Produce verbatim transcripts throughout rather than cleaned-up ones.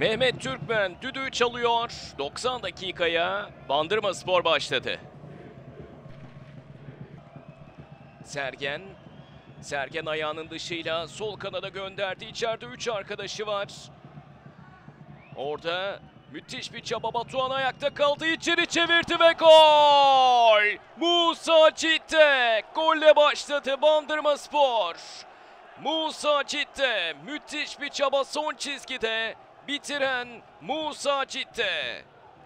Mehmet Türkmen düdüğü çalıyor. doksan dakikaya Bandırmaspor başladı. Sergen. Sergen ayağının dışıyla sol kanada gönderdi. İçeride üç arkadaşı var. Orada müthiş bir çaba. Batuhan ayakta kaldı. İçeri çevirdi ve gol! Musa Citte golle başladı Bandırmaspor. Musa Citte müthiş bir çaba, son çizgide bitiren Musa Citte.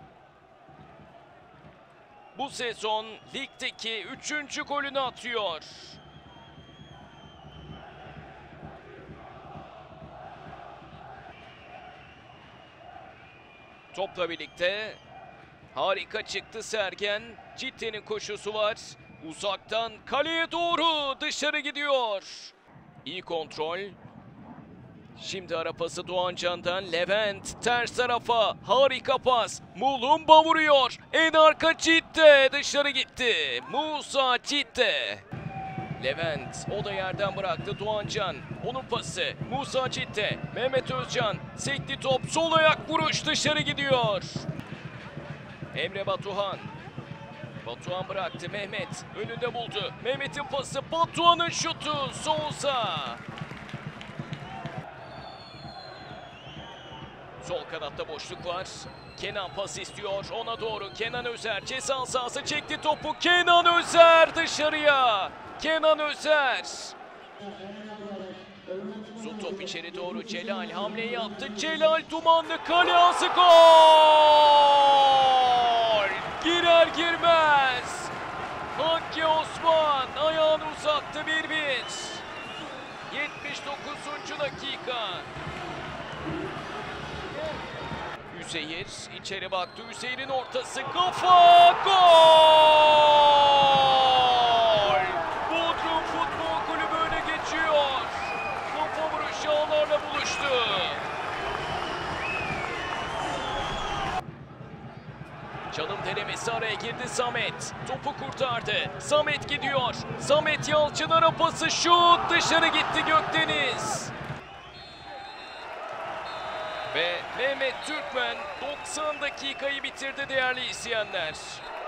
Bu sezon ligdeki üçüncü golünü atıyor. Topla birlikte harika çıktı Sergen. Citte'nin koşusu var. Uzaktan kaleye doğru dışarı gidiyor. İyi kontrol. Şimdi ara pası Doğancan'dan. Levent ters tarafa. Harika pas. Mulumba vuruyor. En arka Citte dışarı gitti. Musa Citte. Levent o da yerden bıraktı. Doğancan. Onun pası. Musa Citte. Mehmet Özcan. Sekti top. Sol ayak vuruş dışarı gidiyor. Emre Batuhan. Batuhan bıraktı. Mehmet önünde buldu. Mehmet'in pası. Batuhan'ın şutu. Souza. Sol kanatta boşluk var. Kenan pas istiyor. Ona doğru Kenan Özer ceza sahası çekti topu. Kenan Özer dışarıya. Kenan Özer. Uzun top içeri doğru. Celal hamleyi yaptı. Celal Dumanlı kale ağzı gol. Girer girmez. Hakkı Osman ayağını uzattı. bir bir. yetmiş dokuzuncu dakika. Üzeyir içeri baktı. Üzeyir'in ortası, kafa, gol! Bodrum Futbol Kulübü öne geçiyor. Kafa vuruşu ağlarla buluştu. Çalım denemesi, araya girdi Samet. Topu kurtardı. Samet gidiyor. Samet Yalçın ara pası, şut dışarı gitti Gökdeniz. Ve Mehmet Türkmen doksan dakikayı bitirdi değerli izleyenler.